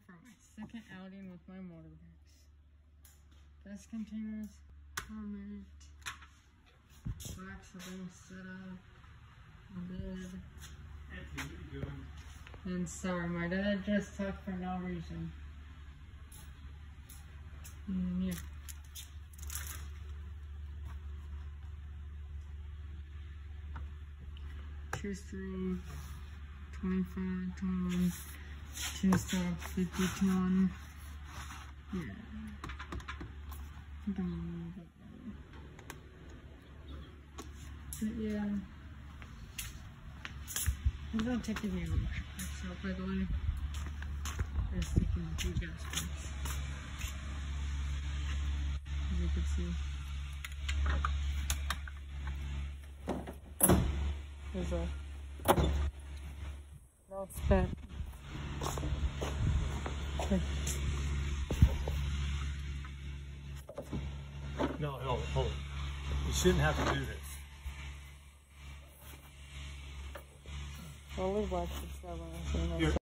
for my second outing with my motorbikes. Gas containers, helmet, racks have been set up, bed. Anthony, what are you doing? And sorry, my dad just talked for no reason. And yeah. Two string, 25 tons, 2 stop, 50 ton. Yeah. I think I'm gonna leave it there. But yeah. I don't take any of so by the way. I'm sticking the 2 gas pumps. As you can see. There's a no spent. No, hold it. You shouldn't have to do this. Only watch the 7.